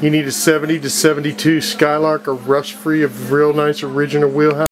You need a 70 to 72 Skylark or rust free of real nice original wheelhouse.